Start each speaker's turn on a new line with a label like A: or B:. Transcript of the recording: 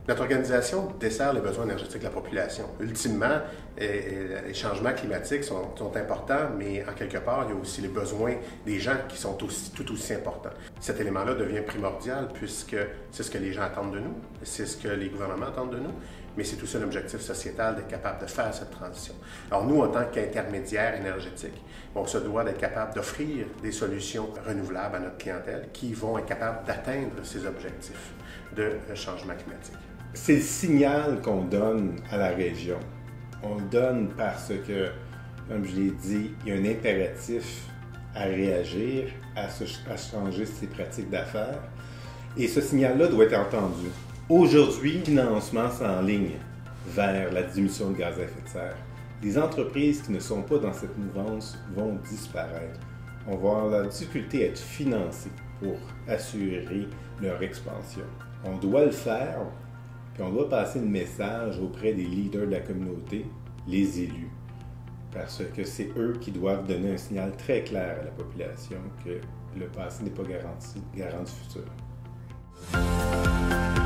A: Notre organisation dessert les besoins énergétiques de la population. Ultimement, les changements climatiques sont importants, mais en quelque part, il y a aussi les besoins des gens qui sont tout aussi importants. Cet élément-là devient primordial puisque c'est ce que les gens attendent de nous, c'est ce que les gouvernements attendent de nous, mais c'est aussi un objectif sociétal d'être capable de faire cette transition. Alors nous, en tant qu'intermédiaires énergétiques, on se doit d'être capable d'offrir des solutions renouvelables à notre clientèle qui vont être capables d'atteindre ces objectifs de changement climatique.
B: C'est le signal qu'on donne à la région. On le donne parce que, comme je l'ai dit, il y a un impératif à réagir, à changer ses pratiques d'affaires. Et ce signal-là doit être entendu. Aujourd'hui, le financement s'enligne vers la diminution de gaz à effet de serre. Les entreprises qui ne sont pas dans cette mouvance vont disparaître. On va avoir la difficulté à être financés pour assurer leur expansion. On doit le faire. Puis on doit passer le message auprès des leaders de la communauté, les élus, parce que c'est eux qui doivent donner un signal très clair à la population que le passé n'est pas garanti du futur.